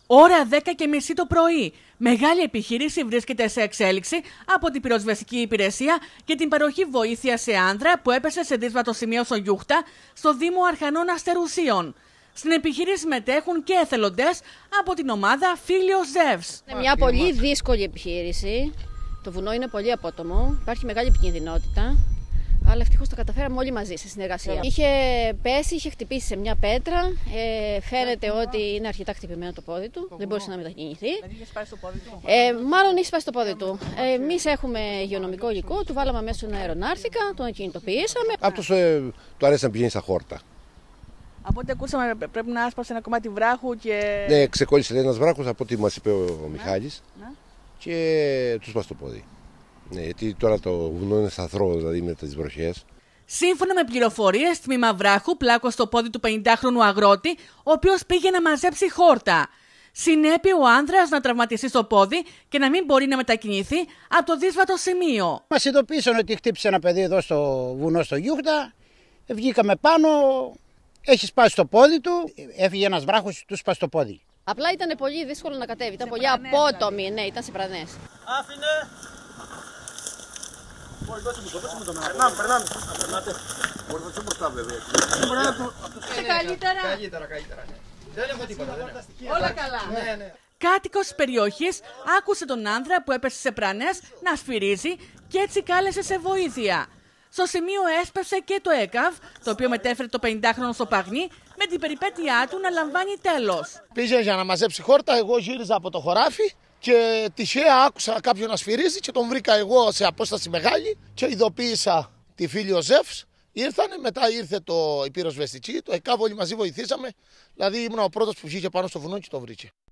Ώρα 10:30 το πρωί. Μεγάλη επιχείρηση βρίσκεται σε εξέλιξη από την πυροσβεστική υπηρεσία και την παροχή βοήθεια σε άνδρα που έπεσε σε δύσβατο σημείο στο Γιούχτα, στο Δήμο Αρχανών Αστερουσίων. Στην επιχείρηση μετέχουν και εθελοντές από την ομάδα Φίλιος Ζεύς. Είναι μια πολύ δύσκολη επιχείρηση. Το βουνό είναι πολύ απότομο, υπάρχει μεγάλη επικινδυνότητα. Αλλά ευτυχώς το καταφέραμε όλοι μαζί σε συνεργασία. Είχε πέσει, είχε χτυπήσει σε μια πέτρα. Φαίνεται ότι είναι αρκετά χτυπημένο το πόδι του. Δεν μπορούσε να μετακινηθεί. Δηλαδή είχε σπάσει το πόδι του. Μάλλον είχε σπάσει το πόδι του. Εμείς έχουμε υγειονομικό υλικό, του βάλαμε μέσα στον αερονάρθηκα, τον κινητοποιήσαμε. Αυτός του αρέσει να πηγαίνει στα χόρτα. Από ό,τι ακούσαμε, πρέπει να άσπασε ένα κομμάτι βράχου και. Ναι, ξεκόλλησε ένας βράχος από ό,τι μας είπε ο Μιχάλης και του σπάσει το πόδι. Ναι, γιατί τώρα το βουνό είναι σταθρό, δηλαδή με τις βροχές. Σύμφωνα με πληροφορίες, τμήμα βράχου πλάκωσε στο πόδι του 50χρονου αγρότη, ο οποίος πήγε να μαζέψει χόρτα. Συνέπει ο άνδρας να τραυματιστεί στο πόδι και να μην μπορεί να μετακινηθεί από το δύσβατο σημείο. Μας ειδοποίησαν ότι χτύπησε ένα παιδί εδώ στο βουνό στο Γιούχτα. Βγήκαμε πάνω, έχει σπάσει το πόδι του, έφυγε ένας βράχος, του σπάσει το πόδι. Απλά ήταν πολύ δύσκολο να κατέβει, ήταν πολύ απότομη, ναι, ήταν σε πρανές. Άφηνε! Περνάμε. Μπορείτε μπροστά βέβαια. Καλύτερα. Δεν έχω τίποτα. Όλα καλά. Κάτοικος της περιοχής άκουσε τον άνδρα που έπεσε σε πρανές να σφυρίζει και έτσι κάλεσε σε βοήθεια. Στο σημείο έσπευσε και το ΕΚΑΒ, το οποίο μετέφερε το 50χρονο στο Παγνί, με την περιπέτειά του να λαμβάνει τέλος. Πήγε για να μαζέψει χόρτα, εγώ γύριζα από το χωράφι και τυχαία άκουσα κάποιον να σφυρίζει και τον βρήκα εγώ σε απόσταση μεγάλη και ειδοποίησα τη Φίλιο Ζεύς. Ήρθανε, μετά ήρθε η πυροσβεστική, το ΕΚΑΒ, όλοι μαζί βοηθήσαμε. Δηλαδή ήμουν ο πρώτος που βγήκε πάνω στο βουνό και το βρήκε.